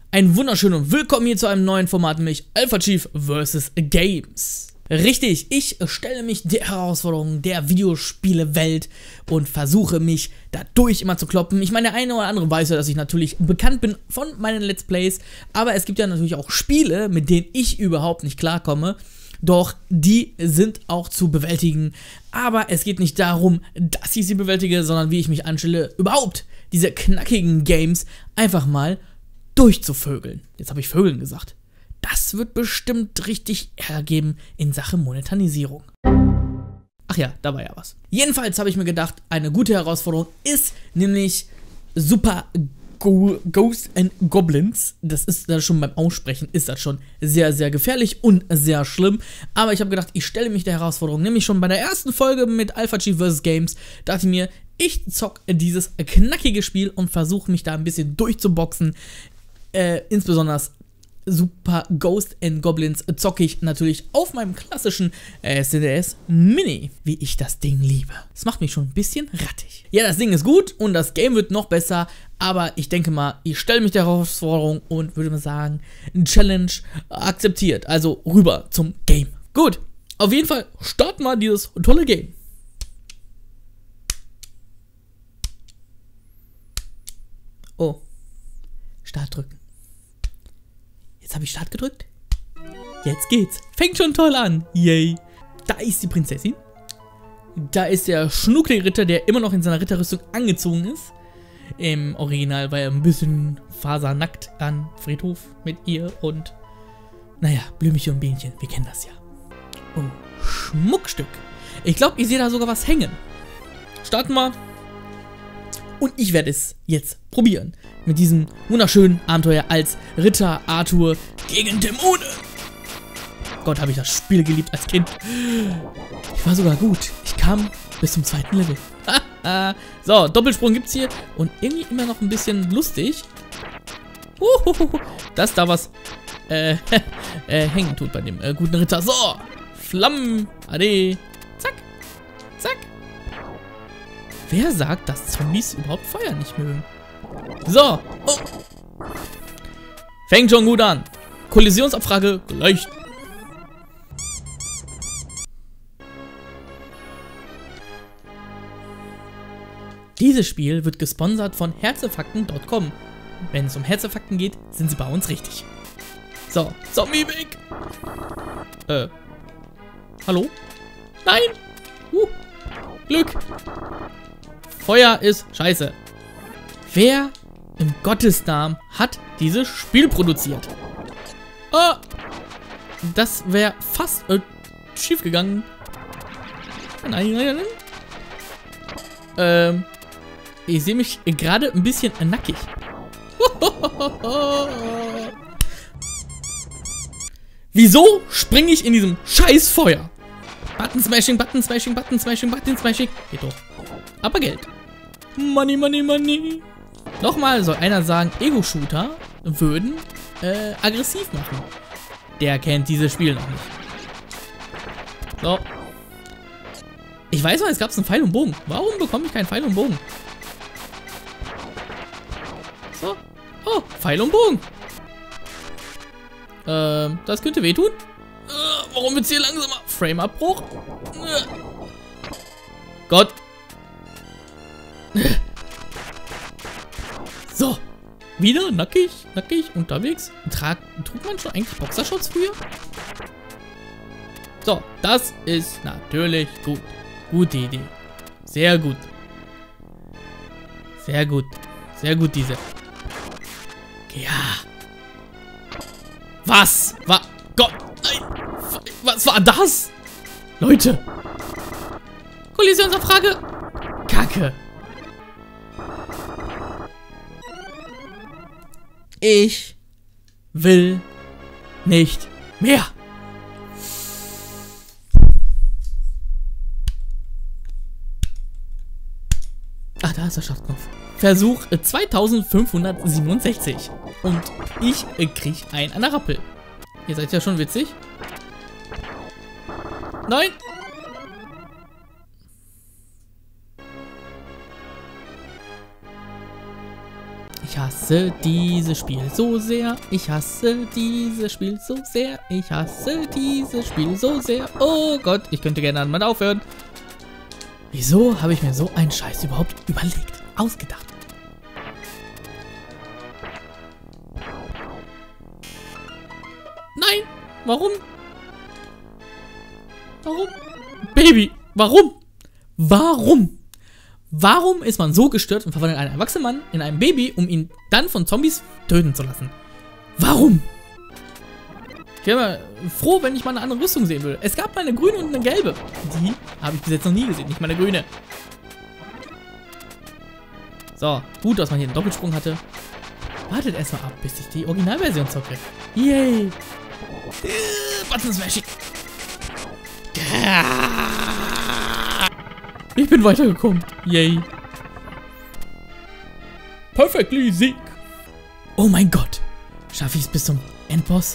Ein wunderschönen und willkommen hier zu einem neuen Format, nämlich Alpha Chief vs. Games. Richtig, ich stelle mich der Herausforderung der Videospielewelt und versuche mich dadurch immer zu kloppen. Ich meine, der eine oder andere weiß ja, dass ich natürlich bekannt bin von meinen Let's Plays, aber es gibt ja natürlich auch Spiele, mit denen ich überhaupt nicht klarkomme. Doch die sind auch zu bewältigen, aber es geht nicht darum, dass ich sie bewältige, sondern wie ich mich anstelle, überhaupt diese knackigen Games einfach mal durchzuvögeln. Jetzt habe ich Vögeln gesagt. Das wird bestimmt richtig Ärger geben in Sachen Monetarisierung. Ach ja, da war ja was. Jedenfalls habe ich mir gedacht, eine gute Herausforderung ist nämlich Super Ghosts and Goblins. Das ist da schon beim Aussprechen, ist das schon sehr, sehr gefährlich und sehr schlimm. Aber ich habe gedacht, ich stelle mich der Herausforderung, nämlich schon bei der ersten Folge mit Alpha Chief vs. Games, dachte ich mir, ich zock dieses knackige Spiel und versuche mich da ein bisschen durchzuboxen. Insbesondere Super Ghosts and Goblins zocke ich natürlich auf meinem klassischen SNES Mini, wie ich das Ding liebe. Das macht mich schon ein bisschen rattig. Ja, das Ding ist gut und das Game wird noch besser, aber ich denke mal, ich stelle mich der Herausforderung und würde mal sagen, Challenge akzeptiert. Also rüber zum Game. Gut, auf jeden Fall starten wir dieses tolle Game. Oh, Start drücken. Jetzt habe ich Start gedrückt. Jetzt geht's. Fängt schon toll an. Yay. Da ist die Prinzessin. Da ist der schnucklige Ritter, der immer noch in seiner Ritterrüstung angezogen ist. Im Original war er ein bisschen fasernackt an Friedhof mit ihr und naja, Blümchen und Bienchen, wir kennen das ja. Oh, Schmuckstück. Ich glaube, ich sehe da sogar was hängen. Starten wir. Und ich werde es jetzt probieren. Mit diesem wunderschönen Abenteuer als Ritter Arthur gegen Dämonen. Gott, habe ich das Spiel geliebt als Kind. Ich war sogar gut. Ich kam bis zum 2. Level. So, Doppelsprung gibt's hier. Und irgendwie immer noch ein bisschen lustig. Dass da was hängen tut bei dem guten Ritter. So, Flammen. Ade. Zack. Zack. Wer sagt, dass Zombies überhaupt Feuer nicht mögen? So. Oh. Fängt schon gut an. Kollisionsabfrage gleich. Dieses Spiel wird gesponsert von Herzefakten.com. Wenn es um Herzefakten geht, sind sie bei uns richtig. So, Zombie weg. Hallo? Nein. Glück. Feuer ist scheiße. Wer im Gottes Namen hat dieses Spiel produziert? Oh, das wäre fast schief gegangen. Nein. Ich sehe mich gerade ein bisschen nackig. Wieso springe ich in diesem scheiß Feuer? Button Smashing, Button Smashing, Button Smashing, Button Smashing. Geht doch. Aber Geld. Money, money, money. Nochmal soll einer sagen, Ego-Shooter würden aggressiv machen. Der kennt dieses Spiel noch nicht. So. Ich weiß mal, es gab einen Pfeil und Bogen. Warum bekomme ich keinen Pfeil und Bogen? So. Oh, Pfeil und Bogen. Das könnte wehtun. Warum wird's hier langsamer? Frame-Abbruch. Gott. So. Wieder nackig unterwegs. Trug man schon eigentlich Boxershorts früher? So, das ist natürlich gut. Gute Idee. Sehr gut. Sehr gut. Sehr gut, diese. Ja. Was? Gott. Nein. Was war das? Leute. Kollisionsabfrage. Kacke. Ich will nicht mehr. Ah, da ist der Startknopf. Versuch 2567. Und ich krieg einen an der Rappel. Ihr seid ja schon witzig. Nein. Ich hasse dieses Spiel so sehr. Ich hasse dieses Spiel so sehr. Ich hasse dieses Spiel so sehr. Oh Gott, ich könnte gerne mal aufhören. Wieso habe ich mir so einen Scheiß überhaupt überlegt, ausgedacht? Nein, warum? Warum? Baby, warum? Warum? Warum ist man so gestört und verwandelt einen erwachsenen Mann in ein Baby, um ihn dann von Zombies töten zu lassen? Warum? Ich wäre mal froh, wenn ich mal eine andere Rüstung sehen würde. Es gab mal eine grüne und eine gelbe. Die habe ich bis jetzt noch nie gesehen, nicht mal eine grüne. So, gut, dass man hier einen Doppelsprung hatte. Wartet erstmal ab, bis ich die Originalversion zocke. Yay! Button Smashing! Ich bin weitergekommen. Yay. Perfectly Sieg. Oh mein Gott. Schaffe ich es bis zum Endboss?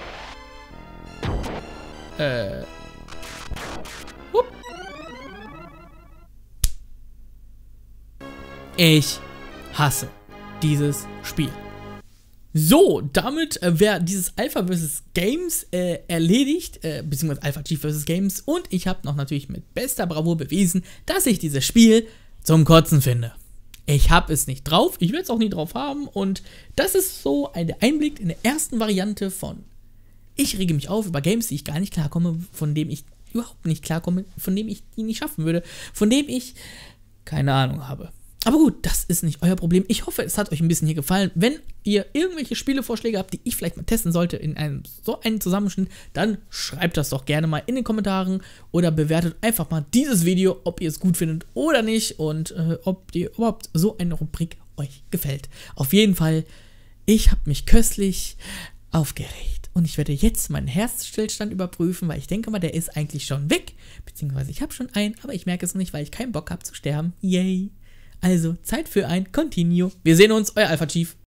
Ich hasse dieses Spiel. So, damit wäre dieses Alpha vs. Games erledigt, beziehungsweise Alpha Chief vs. Games, und ich habe noch natürlich mit bester Bravour bewiesen, dass ich dieses Spiel zum Kotzen finde. Ich habe es nicht drauf, ich werde es auch nie drauf haben, und das ist so ein Einblick in der ersten Variante von ich rege mich auf über Games, die ich gar nicht klarkomme, von dem ich überhaupt nicht klarkomme, von dem ich die nicht schaffen würde, von dem ich keine Ahnung habe. Aber gut, das ist nicht euer Problem. Ich hoffe, es hat euch ein bisschen hier gefallen. Wenn ihr irgendwelche Spielevorschläge habt, die ich vielleicht mal testen sollte in einem so einen Zusammenschnitt, dann schreibt das doch gerne mal in den Kommentaren oder bewertet einfach mal dieses Video, ob ihr es gut findet oder nicht, und ob ihr überhaupt so eine Rubrik euch gefällt. Auf jeden Fall, ich habe mich köstlich aufgeregt und ich werde jetzt meinen Herzstillstand überprüfen, weil ich denke mal, der ist eigentlich schon weg, beziehungsweise ich habe schon einen, aber ich merke es noch nicht, weil ich keinen Bock habe zu sterben. Yay! Also, Zeit für ein Continue. Wir sehen uns, euer Alpha Chief.